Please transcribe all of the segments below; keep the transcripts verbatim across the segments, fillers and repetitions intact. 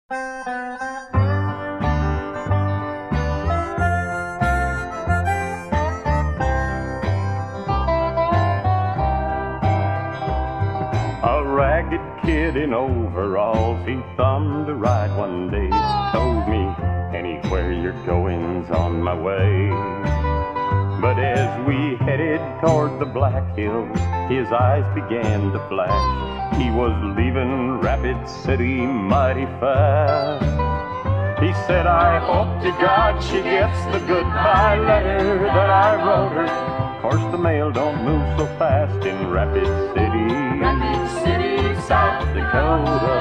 A ragged kid in overalls, he thumbed a ride one day. Told me, anywhere you're going's on my way. But as we headed toward the Black Hills, his eyes began to flash. He was leaving Rapid City mighty fast. He said, I hope to God she gets the goodbye letter that I wrote her. Of course the mail don't move so fast in Rapid City, Rapid City, South Dakota.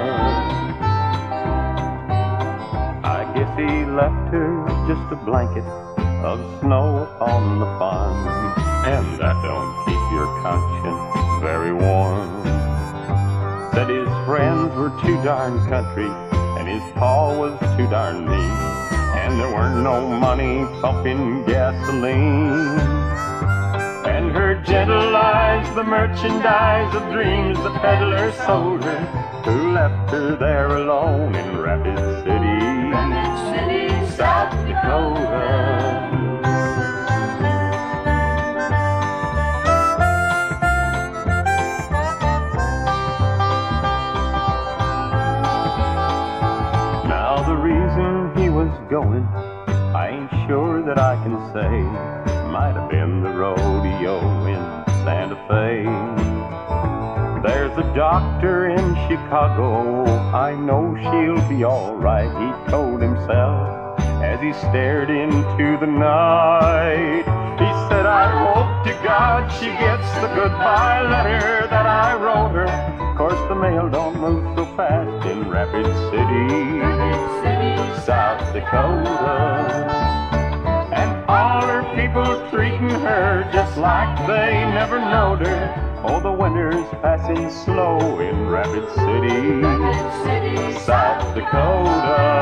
I guess he left her just a blanket of snow upon the farm, and that don't keep your conscience very warm. Said his friends were too darn country, and his pa was too darn mean, and there weren't no money pumping gasoline. And her gentle eyes, the merchandise of dreams the peddler sold her, who left her there alone in Rapid City, Rapid City, South Dakota. Now the reason he was going, I ain't sure that I can say. Might have been the rodeo in Santa Fe. There's a doctor in Chicago, I know she'll be all right, he told himself as he stared into the night. He said, I hope to God she gets the goodbye letter that I wrote her. Of course the mail don't move so fast in Rapid City, Rapid City, South Dakota. All her people treating her just like they never knowed her. Oh, the winter's passing slow in Rapid City, Rapid City, South Dakota.